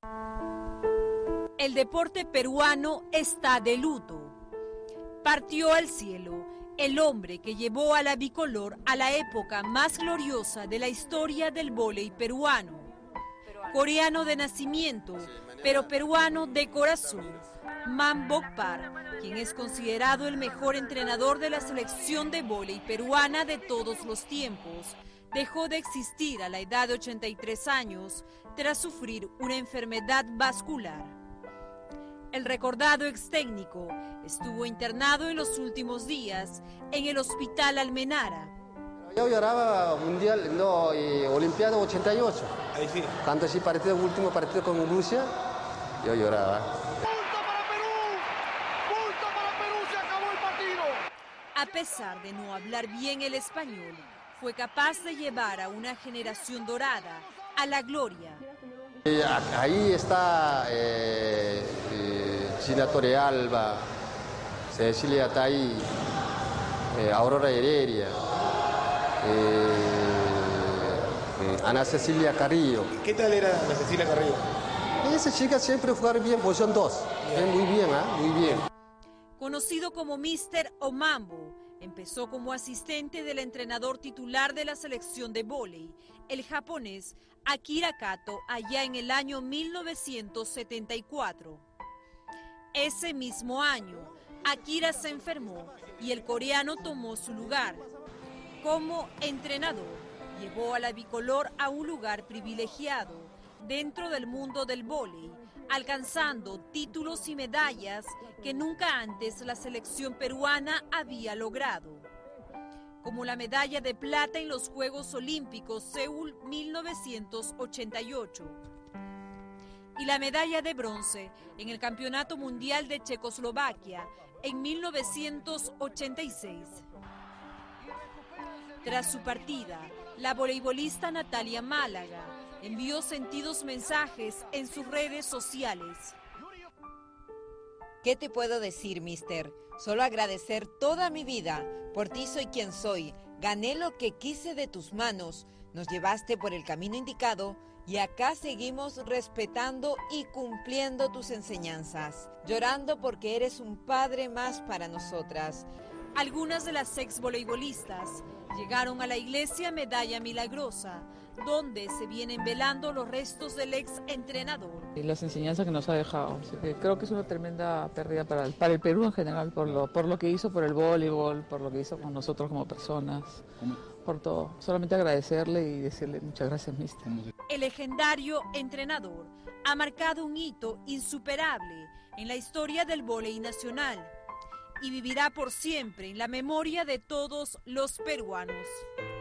El deporte peruano está de luto. Partió al cielo el hombre que llevó a la bicolor a la época más gloriosa de la historia del vóley peruano. Coreano de nacimiento, pero peruano de corazón, Man Bokpar, quien es considerado el mejor entrenador de la selección de vóley peruana de todos los tiempos, dejó de existir a la edad de 83 años tras sufrir una enfermedad vascular. El recordado ex técnico estuvo internado en los últimos días en el Hospital Almenara. Yo lloraba mundial, no, Olimpiada 88. Ahí sí. Cuando sí último partido con Rusia, yo lloraba. ¡Punto para Perú! ¡Punto para Perú! ¡Se acabó el partido! A pesar de no hablar bien el español, fue capaz de llevar a una generación dorada a la gloria. Ahí está Gina Torrealba, Cecilia Tai, Aurora Heredia, Ana Cecilia Carrillo. ¿Qué tal era la Cecilia Carrillo? Esa chica siempre jugaba bien, posición 2. Muy bien, muy bien. Conocido como Mr. Omambo, empezó como asistente del entrenador titular de la selección de vóley, el japonés Akira Kato, allá en el año 1974. Ese mismo año, Akira se enfermó y el coreano tomó su lugar. Como entrenador, llevó a la bicolor a un lugar privilegiado dentro del mundo del vóley, alcanzando títulos y medallas que nunca antes la selección peruana había logrado, como la medalla de plata en los Juegos Olímpicos Seúl 1988 y la medalla de bronce en el Campeonato Mundial de Checoslovaquia en 1986. Tras su partida, la voleibolista Natalia Málaga envió sentidos mensajes en sus redes sociales. ¿Qué te puedo decir, mister? Solo agradecer toda mi vida. Por ti soy quien soy. Gané lo que quise de tus manos. Nos llevaste por el camino indicado y acá seguimos respetando y cumpliendo tus enseñanzas. Llorando porque eres un padre más para nosotras. Algunas de las ex voleibolistas llegaron a la iglesia Medalla Milagrosa, donde se vienen velando los restos del ex entrenador. Y las enseñanzas que nos ha dejado. Así que creo que es una tremenda pérdida para el Perú en general, por lo que hizo por el voleibol, por lo que hizo con nosotros como personas, por todo. Solamente agradecerle y decirle muchas gracias, mister. El legendario entrenador ha marcado un hito insuperable en la historia del vóley nacional y vivirá por siempre en la memoria de todos los peruanos.